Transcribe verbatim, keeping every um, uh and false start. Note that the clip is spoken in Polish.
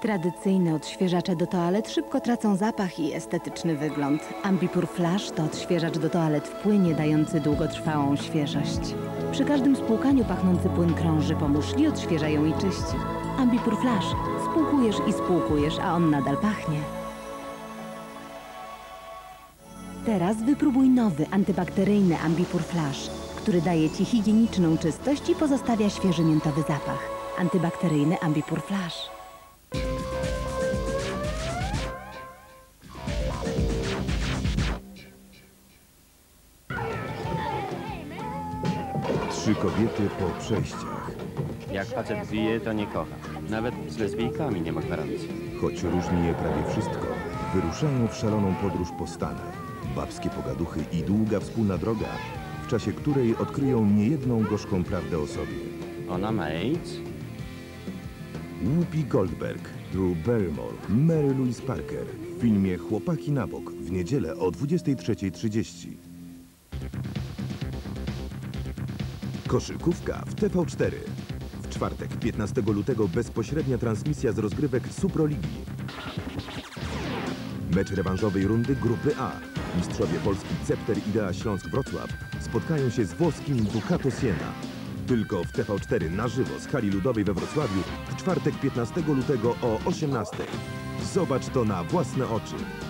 Tradycyjne odświeżacze do toalet szybko tracą zapach i estetyczny wygląd. Ambipur Flash to odświeżacz do toalet w płynie dający długotrwałą świeżość. Przy każdym spłukaniu pachnący płyn krąży po muszli, odświeża ją i czyści. Ambipur Flash. Spłukujesz i spłukujesz, a on nadal pachnie. Teraz wypróbuj nowy, antybakteryjny Ambipur Flash, który daje Ci higieniczną czystość i pozostawia świeży miętowy zapach. Antybakteryjny Ambipur Flash. Trzy kobiety po przejściach. Jak facet bije, to nie kocha. Nawet z lesbijkami nie ma gwarancji. Choć różni je prawie wszystko, wyruszają w szaloną podróż po Stanach. Babskie pogaduchy i długa wspólna droga, w czasie której odkryją niejedną gorzką prawdę o sobie. Ona ma AIDS? Whoopi Goldberg, Drew Barrymore, Mary Louise Parker w filmie Chłopaki na bok w niedzielę o dwudziestej trzeciej trzydzieści. Koszykówka w T V cztery. W czwartek, piętnastego lutego, bezpośrednia transmisja z rozgrywek Suproligi. Mecz rewanżowej rundy Grupy A. Mistrzowie Polski Cepter Idea Śląsk-Wrocław spotkają się z włoskim Ducato Siena. Tylko w T V cztery na żywo z hali ludowej we Wrocławiu w czwartek, piętnastego lutego o osiemnastej. Zobacz to na własne oczy.